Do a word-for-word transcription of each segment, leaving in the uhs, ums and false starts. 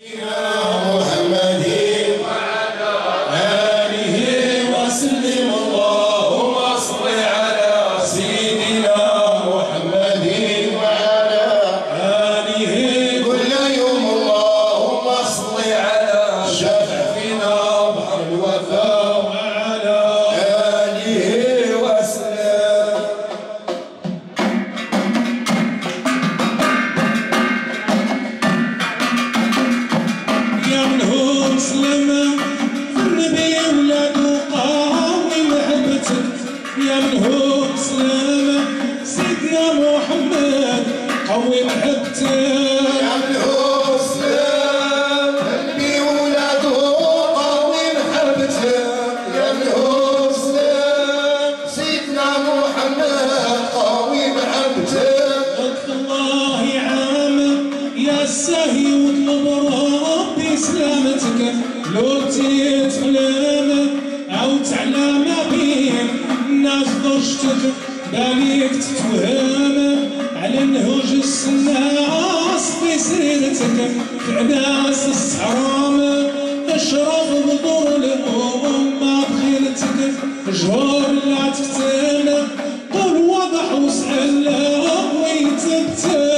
باليك تتوهم على النهوج السناس في سيرتك في عداس الصحرام اشرب بطور الأم بخيرتك جهور لا تكتم قول وضح واسأل ويتبتم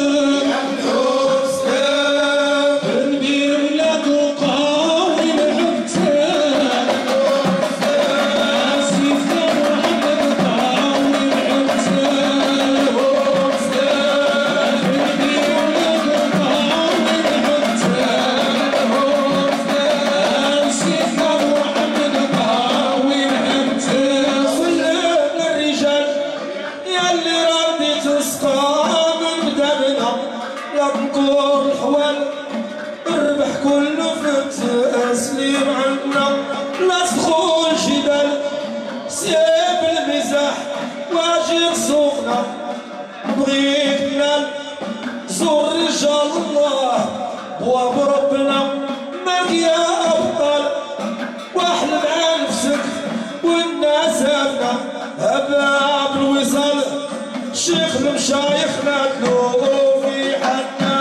بغيتنا زور رجال الله بواب ربنا ماك يا أبطال واحلم على نفسك والناس هبنا هبا بالوصال شيخ المشايخ نادلو في حدنا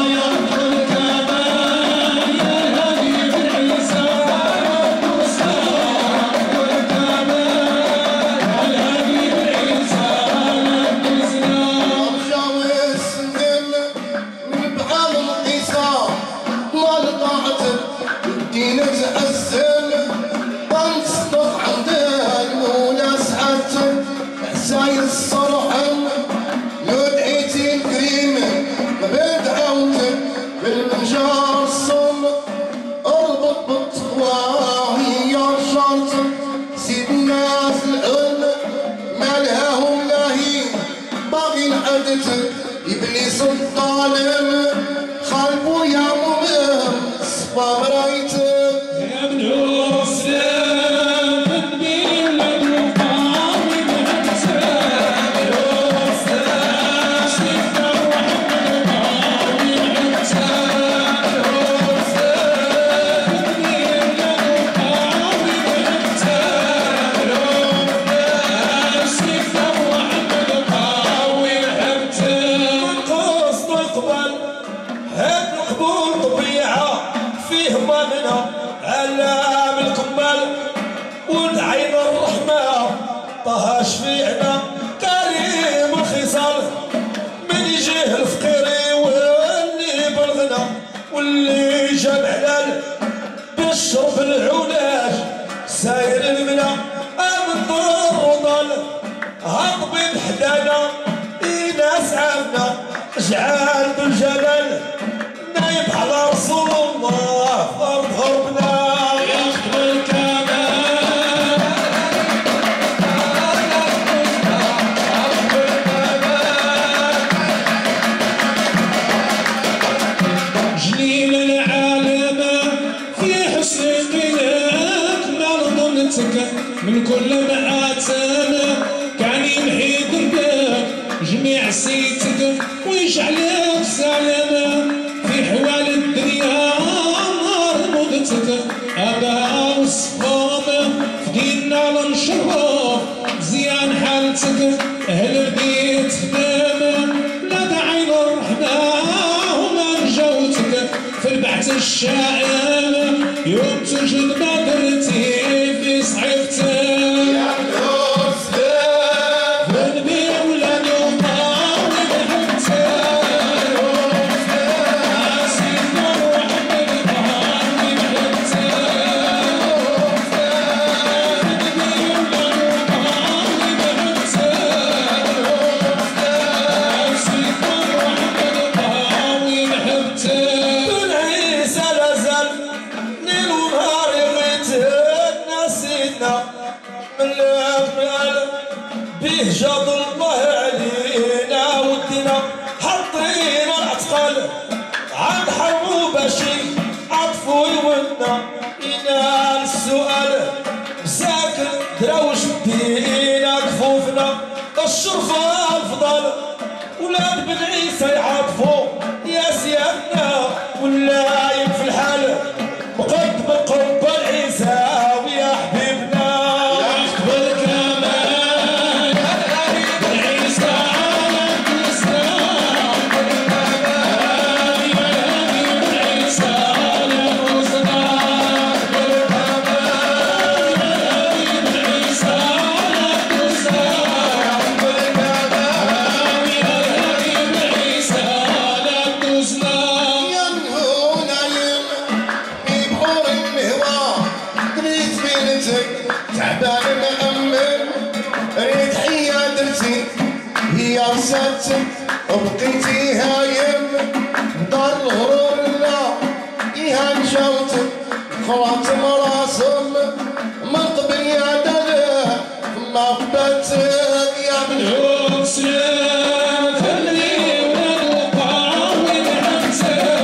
إبليس الظالم خلبو يا مؤمن صفا برايته يا ابن الإسلام تنبيه للوقام بهمسان الإسلام سيدنا محمد قاوي بهمسان الإسلام تنبيه للوقام بهمسان الإسلام سيدنا محمد قاوي بهمسان هاد القبول طبيعة فيه ضمنها علام الكمال ودعينا الرحمة طه شفيعنا كريم الخصال من يجيه الفقيري واللي بالغنى واللي جاب حلال بالشرب العلاج ساير المنى من طور وضل هضبي بحدانا ناس عافنا اجعل بالجلال نايب على رسول الله فرض هربنا ياخذ الكمال جليل العالم في حسن قياك ما ظنتك من كل مآتم كان يمحي ذنبك جميع سيتك ويجعلك سلامة في حوال الدنيا نار مدتك أبا وصفامة في ديننا لنشرف زيان حالتك أهل البيت خدامة لا داعي للرحمة وما نجوتك في البحث الشام شاعر يوم تجد ما درتي في صحيفتك جاب الله علينا ودينا حطينا الأثقال عن حرب باشي عطفو يودنا ينال السؤال مساكن دراوش بدينا كفوفنا الشرفة الفضل ولاد بن عيسى يعطفو يا سيادنا واللايم في الحال مقدم قرب العيسى ويا حبيبنا وبقيتي هايم دار الغرور لا يهان جوتك خواتم راسم من قبل يا دلع ما قبلتك يا بن سلام خلي ونبقى ونحبسك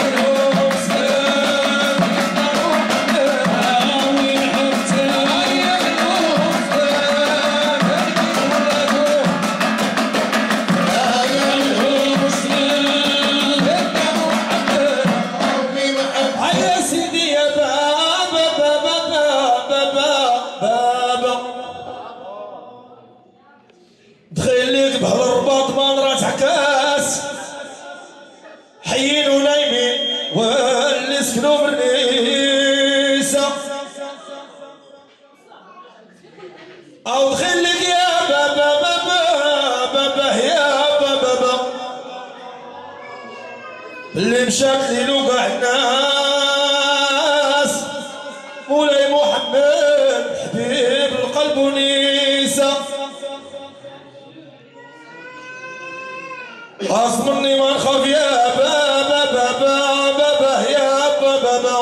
أو خليك يا بابا بابا بابا يا بابا بابا اللي مشات لي لوقع الناس مولاي محمد حبيب القلب ونيسة أصبرني ما نخاف يا بابا بابا بابا يا بابا بابا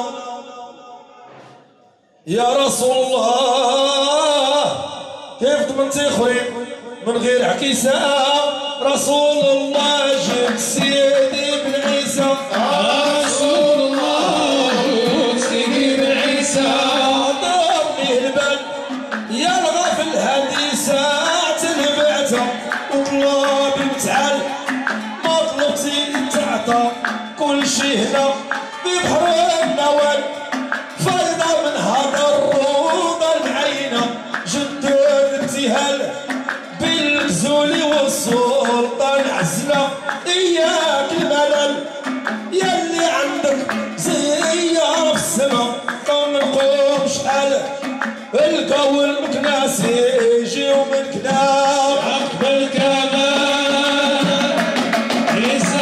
يا رسول الله كيف تمنتي خويا من غير عكيسة رسول الله جبت سيدي بن عيسى رسول الله سيدي بن عيسى ضربني البال يا الغافل هذه ساعة البعثة وطلابي متعال ما طلبتي تعطى كل شي هنا في بحر النوال فايدة من هذا الروضة المعينة جد الابتهال بالبزول والسلطان عزنا إياك الملل يلي عندك زيارة في السما ما نقوم شحال القاو المكناسي يجيو من كناب عقب الكمال عيسى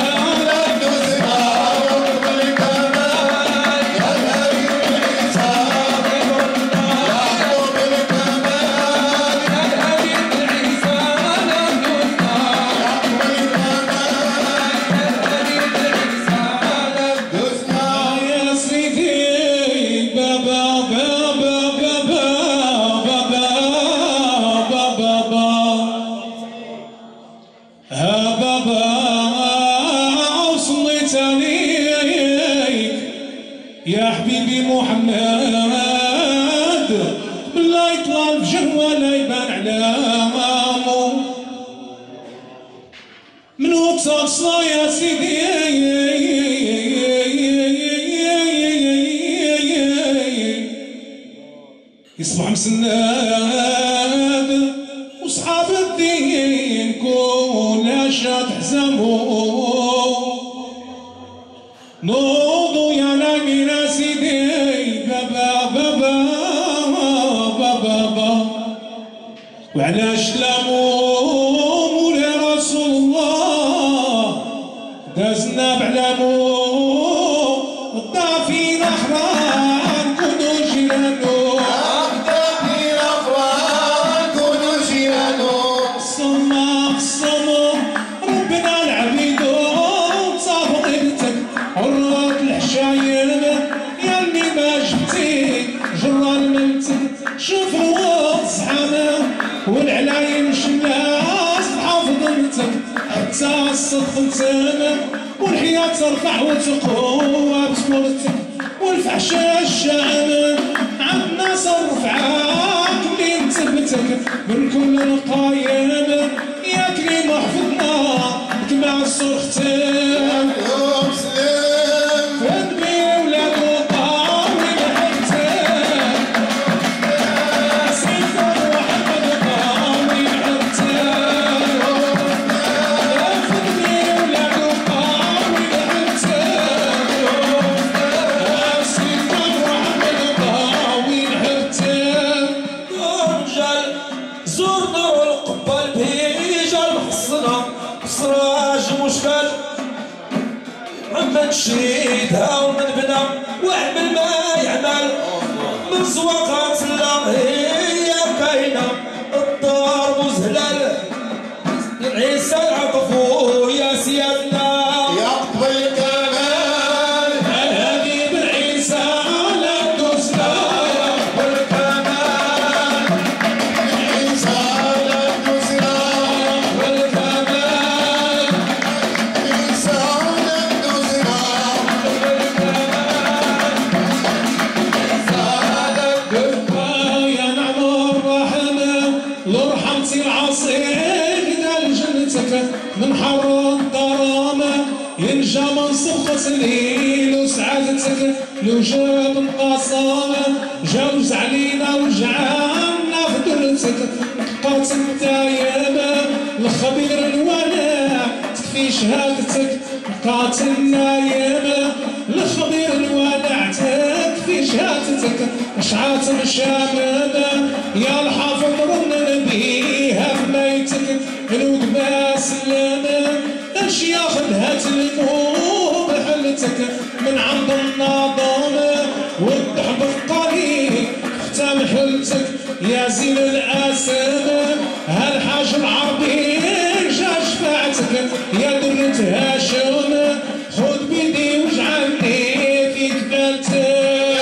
يا حبيبي محمد بالله يطلع الفجر ولا يبان علامه من وتصل يا سيدي يصبح مسناد وصحاب الدين كلها تحزموا نوضوا يا نايمين وعلاش لامو مولاي رسول الله دازنا بعلامو الضافين احرار كونوا جيرانو الضافين احرار كونوا جيرانو الصما الصما ربنا العبيدو صافو غيبتك عرات الحشاير يا اللي ما جبتي جرى الملتك شوف الوقت زحامه والعلايم شلاس حافظتك حتى الصدق متامه والحياة ترفع وتقوى بسكورتك والفحشاء الشامه عندنا صرفعاك اللي نثبتك من كل القايم يا كريم حفظنا كما الصرختك شريتها ومن بنا واعمل ما يعمل من زواقات لا هي كاينه الدار مزهلل عيسى العطفو يا سيادنا يا قطب الكمال هذه بالعيسى لا تسلى يا قطب الكمال عيسى لا تسلى والكمال عيسى لا تسلى يا نعم الرحمة لو رحمتي العصير قال جنتك من حر الظلامة ينجى من صفقة الليل وسعادتك لو جاب القصامة جوز علينا وجعلنا في درتك بقات الدايمة الخبير الولاء تكفي شهادتك بقات النايمة الخبير الولاء تكفي شهادتك اشعات مشاممة يا الحافظ رنن بيها في ميتك الوقبة سلامة الشياخ هات المو بحلتك من عند النظامة والضحك قليل ختام حلتك يا زين الأسامة هالحاج العربي جا شفاعتك يا درة هاشم خذ بيدي واجعلني في كفالتك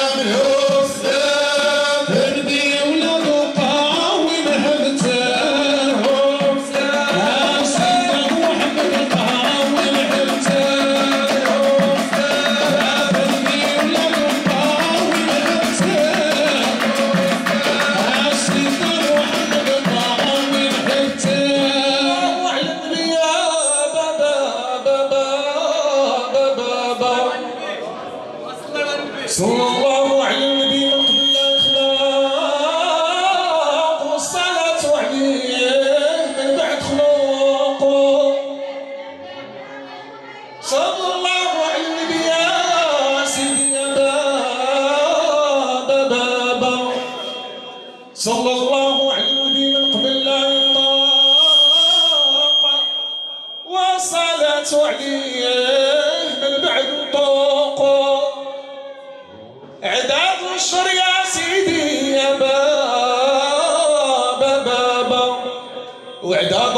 صلى الله على النبي من قبل الاخلاق والصلاه عليه من بعد خلقه صلى الله على النبي يا سيدي يا بابا بابا صلى الله على النبي من قبل الاخلاق والصلاه عليه من بعد طوقه عداد الشر يا سيدي يا بابا بابا وعداد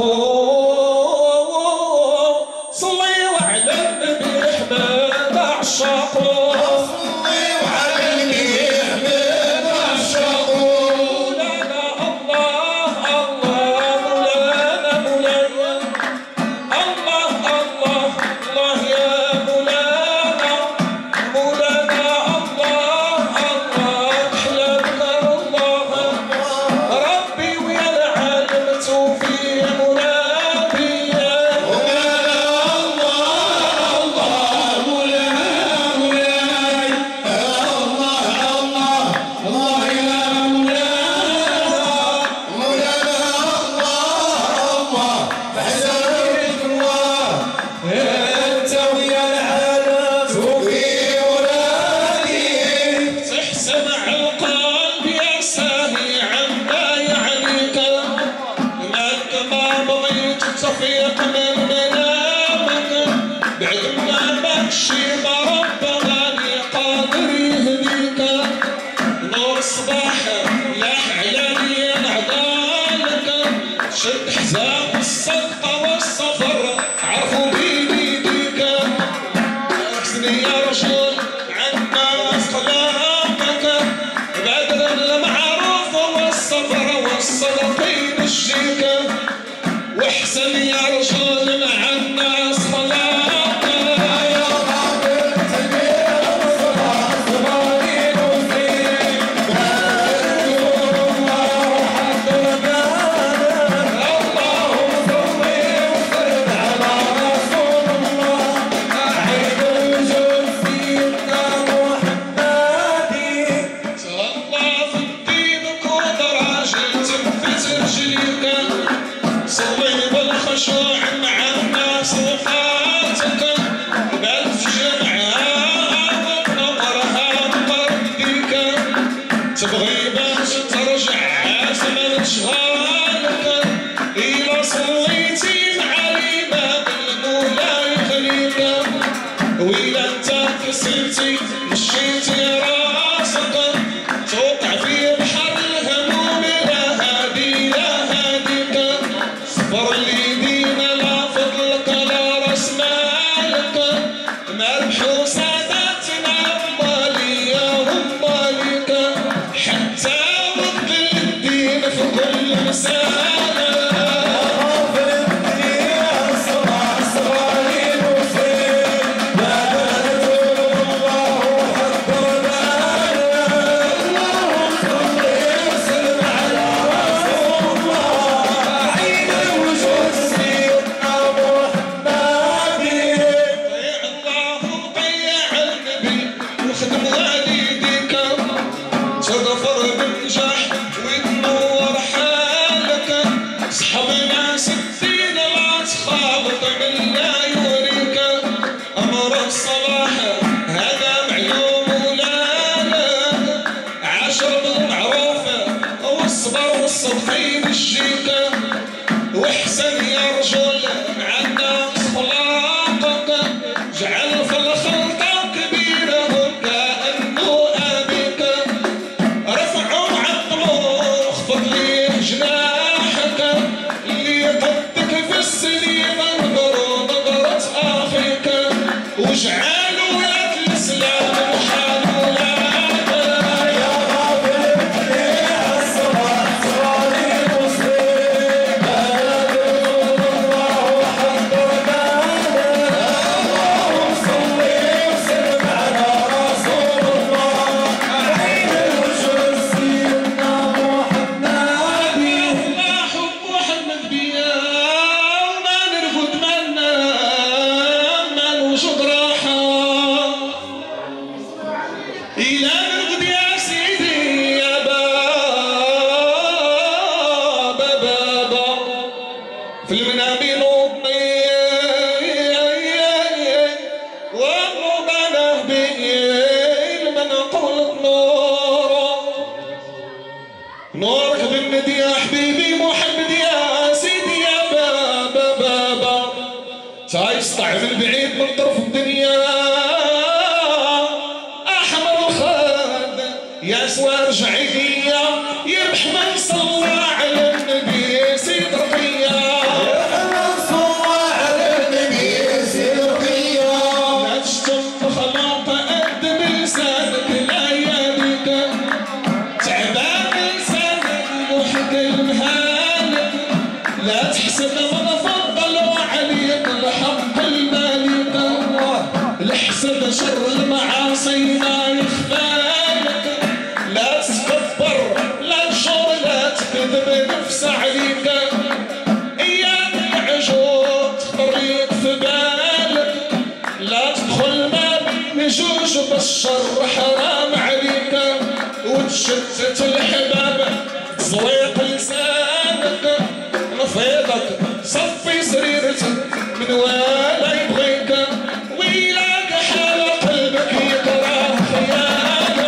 ورقو صلي وعلى النبي احمد عشاقو صلي وعلى النبي احمد عشاقو مولانا الله الله مولانا مولانا الله الله الله يا مولانا مولانا الله الله مشيتي راسك توقع في بحر الهموم لا هادي لا هاديك صبر اللي دينا لا فضلك لا راس مالك مربح وساداتنا مالية ومالك حتى وقت الدين في كل مسالك الصدفين الشيكة واحسن يا رجل عنا اخلاقك جعل في الخلطة كبيرة كأنه أبيك رفعوا عطلوا اخفض ليه جناحك اللي قدك في السنين انظروا نظرة اخيك واجعلوا يد الاسلام الحال إلى نرقد يا سيدي يا بابا بابا في المنام نوضني ونوضنا بين من قولت نور نورك بالندي يا حبيبي محمد يا سيدي يا بابا بابا تعيش طعم البعيد من طرف الدنيا يا سوار جعيدية يربح من صلى على النبي سيد رقية من صلى على النبي سيد رقية لا تشتم خلاطة قد بلسانك لا يالك تعبان لسانك وحق المهالك لا تحسب من فضلوا عليك الحق المالك الحسد شر المعاصي ما يخفالك لا تتكبر لا تشور لا تكذب نفس عليك اياك العجوب تخطريك في بالك لا تدخل ما بين جوج بالشر حرام عليك وتشتت الحباب تزويق لسانك نفيضك صفي سريرتك من ولا يبغيك ويلاك حال قلبك يكره خيانك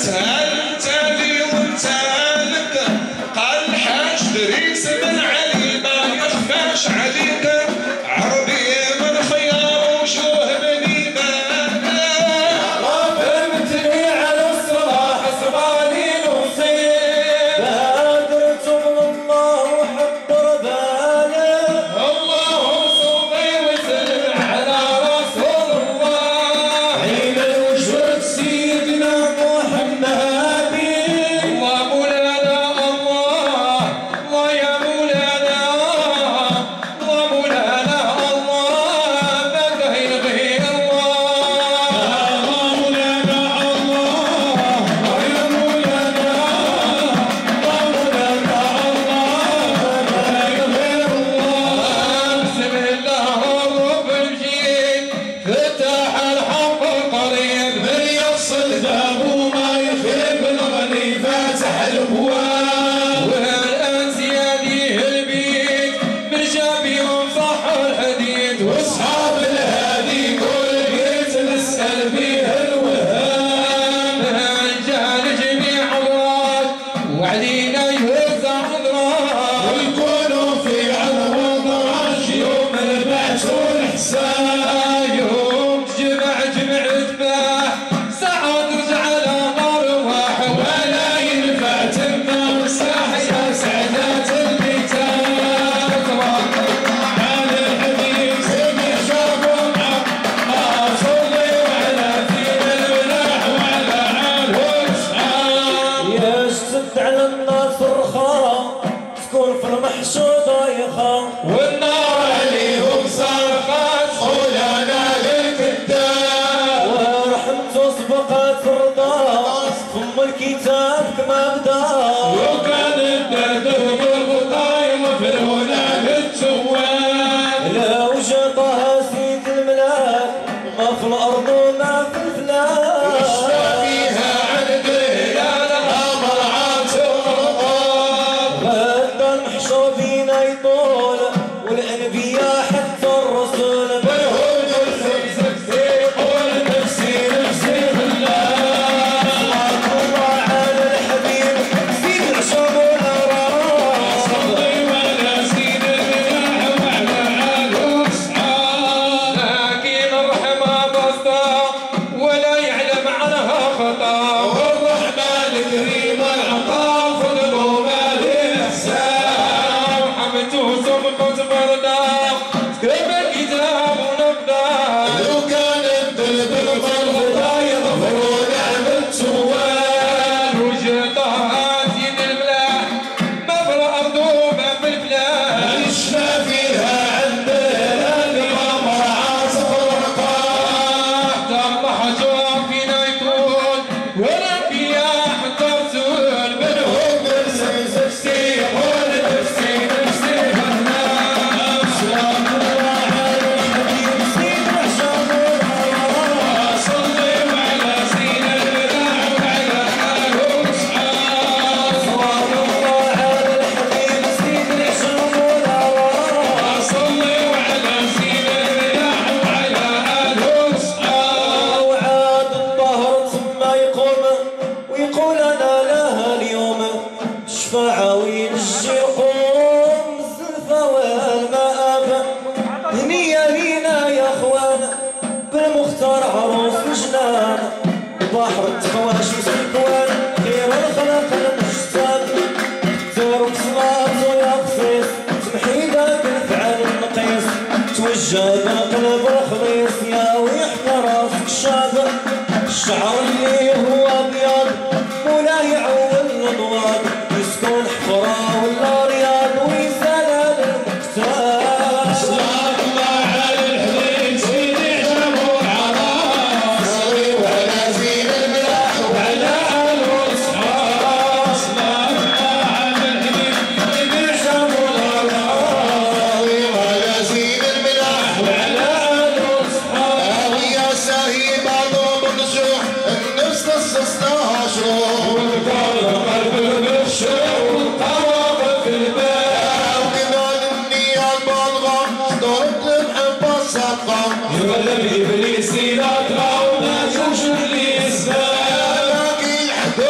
تالي وانت لك قال الحاج دريس بن علي ما يخفاش عليك عربي من خيار وجوه بني فهمتني على الصلاح سباني نصيب بادرت من الله وحضر بالي اللهم صل وسلم على رسول الله عين الوجود سيدنا محمد الله مولانا الله الله يا مولانا الله مولانا الله ما كاين غير الله الله مولانا الله يا مولانا الله مولانا الله ما كاين غير الله بسم الله الرب الجيد فتح الحق القريب من يصل بابه ما يخيب الغني فاتح الابواب والان سياديه البيت من شابيهم صح الحديد واصحاب الهادي كل بيت نسال فيه الوهاب جعل جميع اضرار وعلينا يوزع اضرار ويكونوا في عرض عرش يوم البعث والحساب يوم جمع جمع اتباع ساعة ترجع على ارواح ولا ينفع تمام ساح يا سعدات البيتات على الحبيب سيدي شافونا صلي وعلى فينا الملاح وعلى عال واصحاب يشتد على الناس الرخاء تكون في المحشود ضايخة والنار عليهم صرخات خولانا للكذاب ورحمته سبقت رضا ثم الكتاب كما بدا وكان الدرب والغطاي مفلونا بالجوال لو جطها سيد الملاك ما في الارض وما في الفلاك يشفى فيها عن قيال الامر عاتق غدا المحشوبين يطول والانبياء حتى الرسل بالهود والسكسيق والنفسي نفسي بالله الله على الحبيب سيد العشب والأراض صلي وعلى سيد الملاح وعلى آل واصحاب لكن الرحمة بسطة ولا يعلم عنها خطا والرحمن الكريم العطاء فضله ما للإحسان وحمته سبقت بردا كتب الكتاب ونبدا لو كان الدرب الفرد لا يظهر نعم السوال وجطها سيد الملاح ما في الارض وما في الفلاح عشنا فيها عندنا الامر عاصف الرقاح الله جواب فينا يكون والانبياء حتى رسول منهم نفسي نفسي ونفسي نفسي بالله سلام الله على الحبيب سيد العشب والأراض صلي وعلى سيد الملاح وعلى آل واصحاب سلام الله على الحبيب سيد العشب والأراض صلي وعلى سيد الملاح وعلى آل واصحاب وعاد الظهر ثم يقوم ويقول انا لها اليوم الشفاعة وينجي القوم الزلفة والمآب هنية لينا يا اخوان بالمختار عروس الجنان بحر التخواش وسكوان خير الخلق المجتاب دير بصلاة ويا خفيف تمحيدك الفعل النقيس توجه بقلب الخليص يا ويحكى راسك الشاب الشعر اللي هو ابيض ولا يعول النضواد يسكن حفرة ولا رياض ويزال المكتاب سلام الله على الحبيب سيدي عشب والأراض صلي وعلى سيد الملاح وعلى آل واصحاب سلام الله على الحبيب سيدي عشب والأراض صلي وعلى سيد الملاح وعلى آل واصحاب ويا ساهي بعضهم النشوح النفس تصصناها شروح والقلب قلب بالشوق والقواب في الباب وكمان النية البالغة صدرت المحبة الصدقة يولد ابليس يلاقى وما يوجد لي اسباب باقي الحب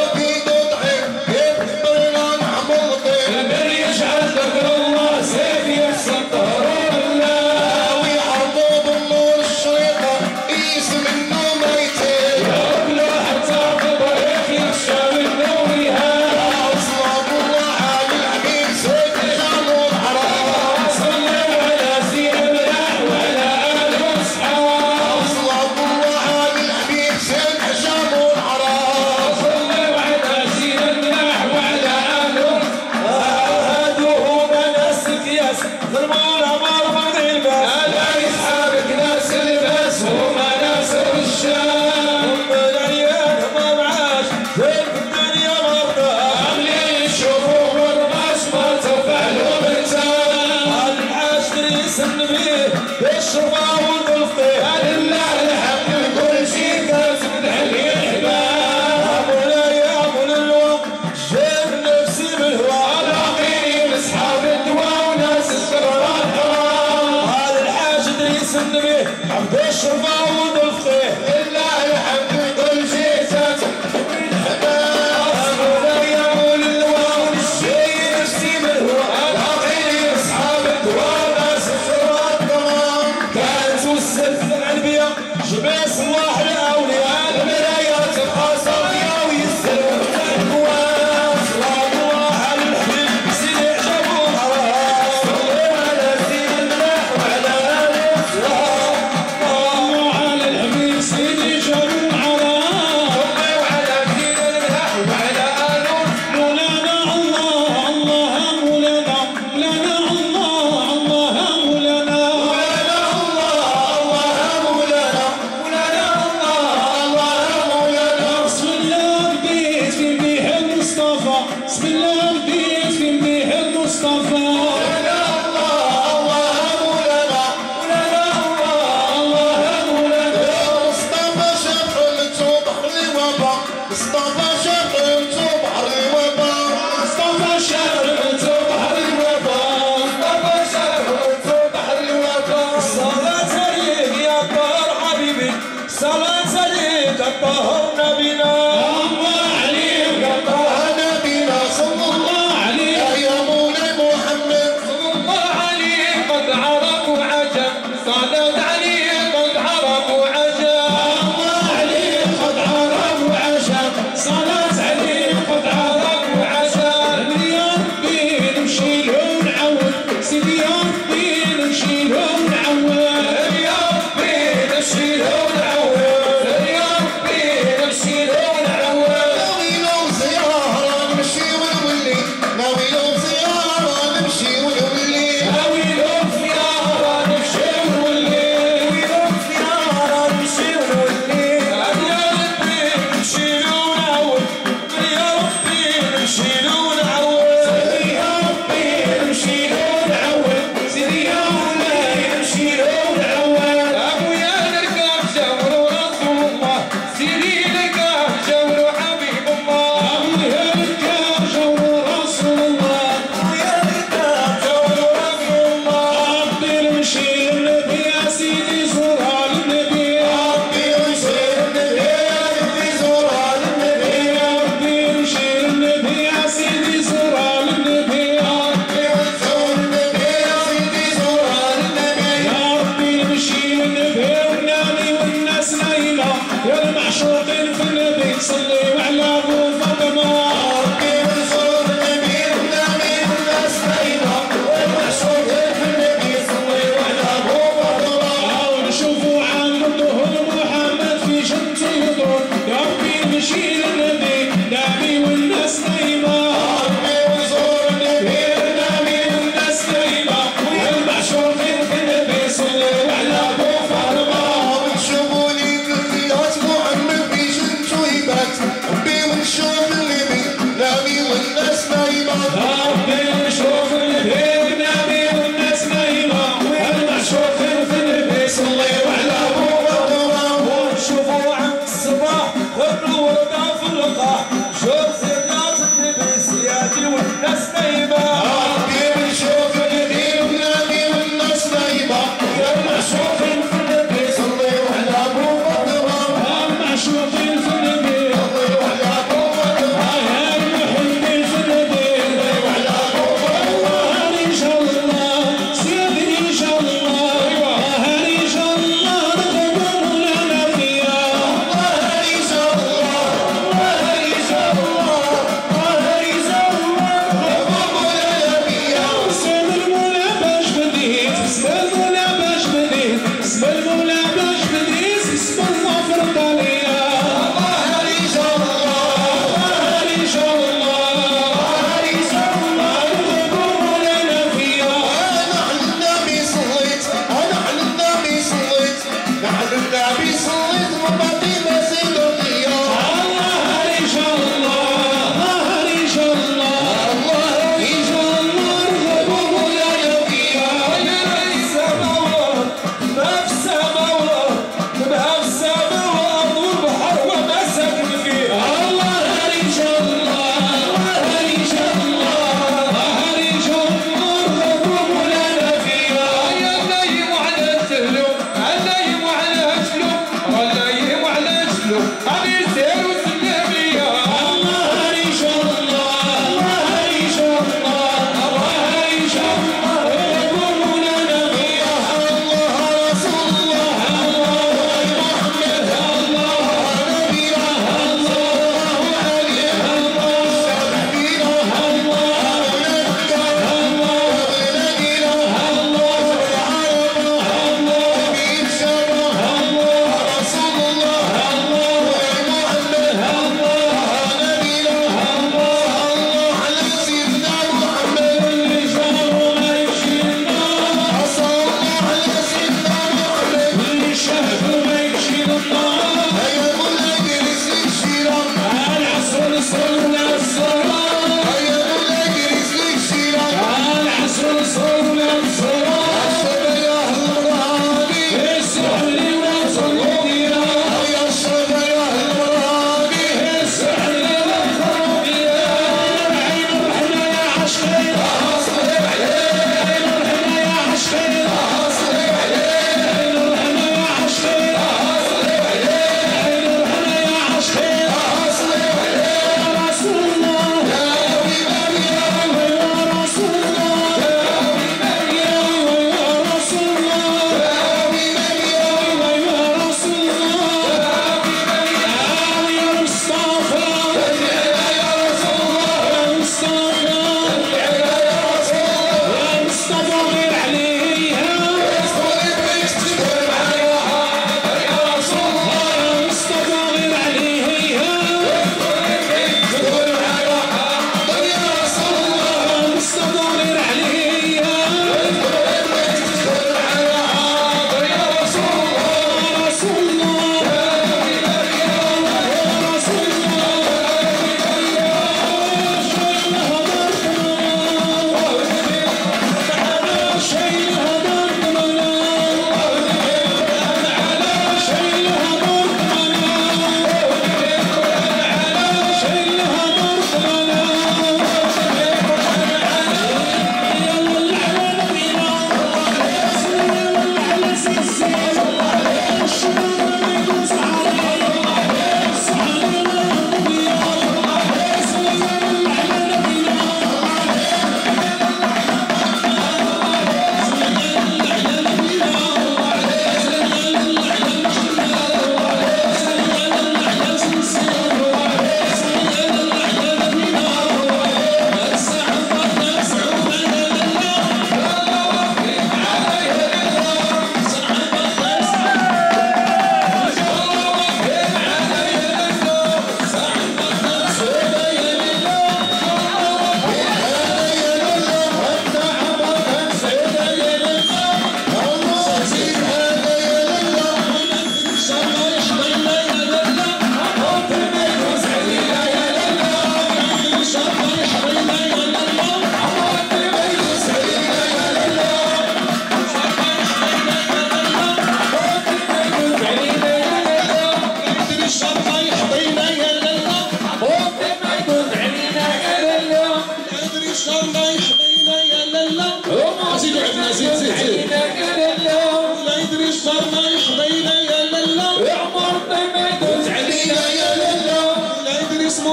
ربي ونشوف النبي نامي والناس نايمة ربي ونشوف النبي نامي والناس نايمة المعشوق في النبي صليوا على أبو بكر ونشوفوا عند الصباح والنور في اللقاح شوف زينات النبي سيادي والناس نايمة ربي ونشوف النبي نامي والناس نايمة المعشوق في النبي صليوا على أبو بكر المعشوق في النبي صليوا على أبو بكر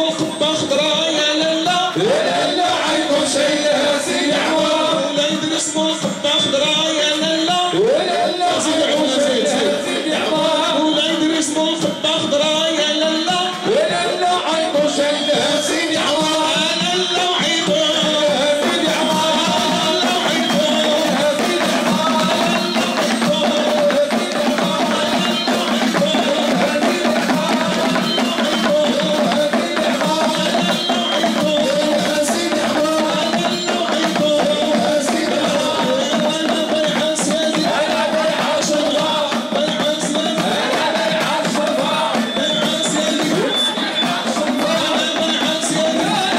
القبة خضرا يا لالا لالا عيطوا شيلها سيدي عمار ولاد اسمه القبة خضرا يا لالا لالا عيطوا شيلها سيدي عمار ولاد اسمه القبة خضرا يا لالا لالا عيطوا شيلها سيدي عمار لالا عيطوا سيدي عمار لالا عيطوا سيدي عمار يا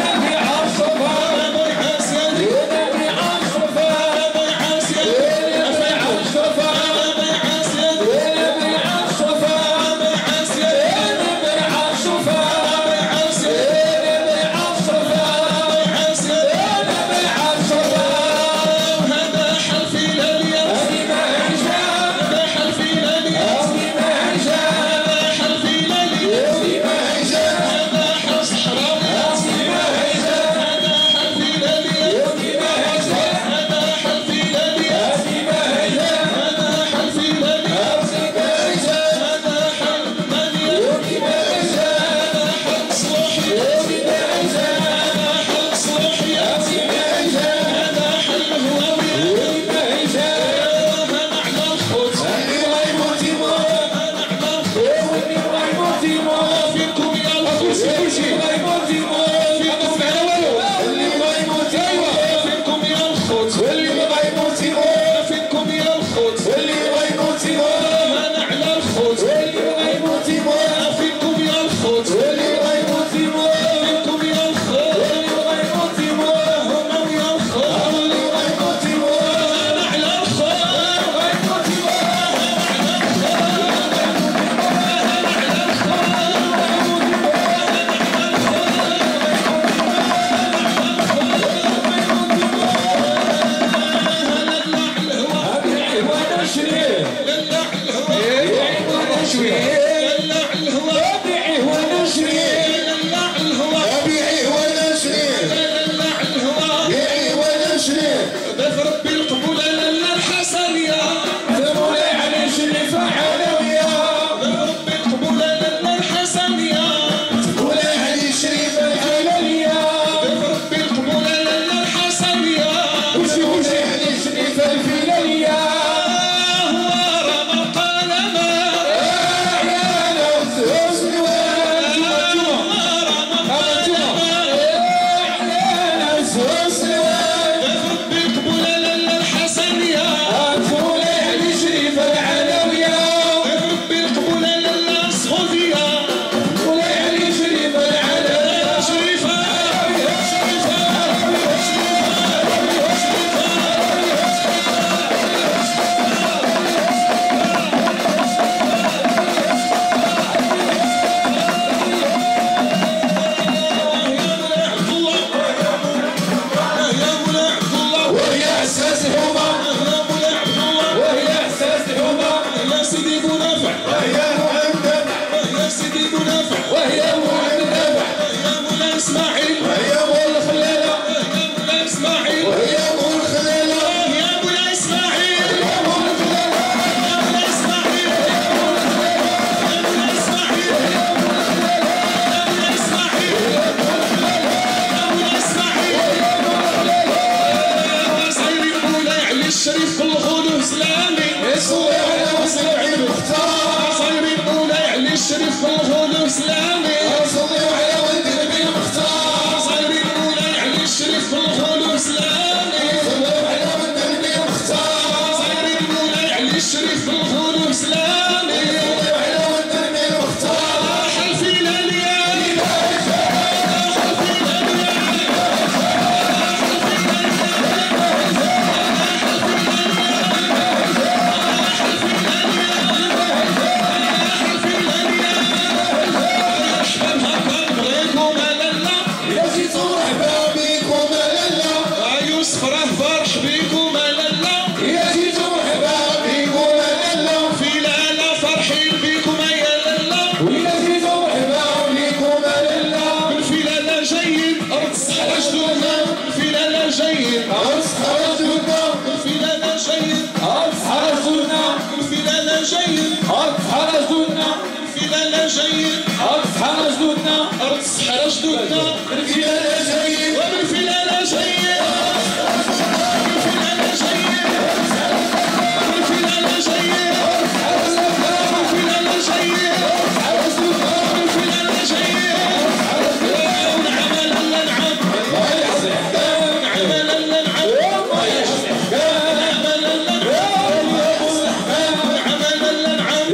جيد خرجتونا الفلالة جيد خرجتونا الفلالة جيد خرجتونا الفلالة جيد خرجتونا الفلالة جيد خرجتونا أرقص حرجتونا الفلالة جيد والفلالة جيد الفلالة جيد الفلالة جيد الفلالة جيد الفلالة جيد ونعمل اللنعم نعمل اللنعم نعمل اللنعم نعمل اللنعم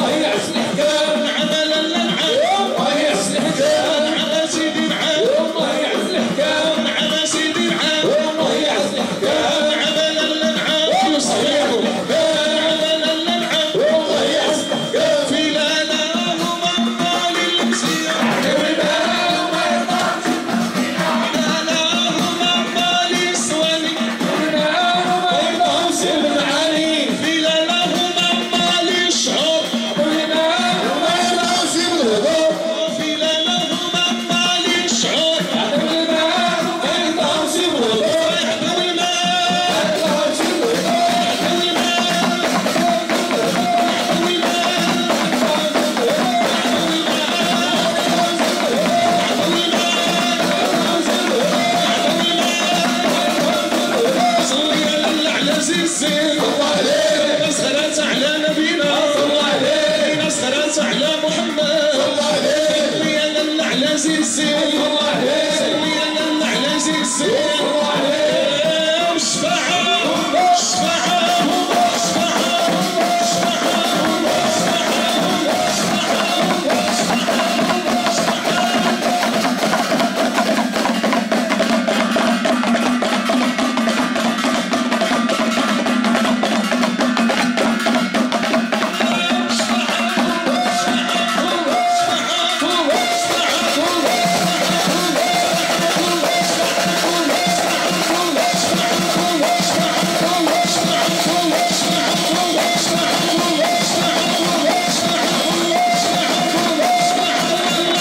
نعمل اللنعم نعم سيدي نعم نعم سيدي نعم نعمل اللنعم يصيحوا نعمل اللنعم فلانهم أمال المزيان فلانهم أمال السواني فلانهم أمال الشعور فلانهم أمال الشعور يحضر الماء صلي على زين ناس خلات على نبينا ناس خلات على محمد صلي على زين صلي على زين وشفعهم شفعهم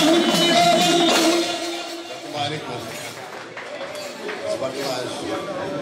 عليكم.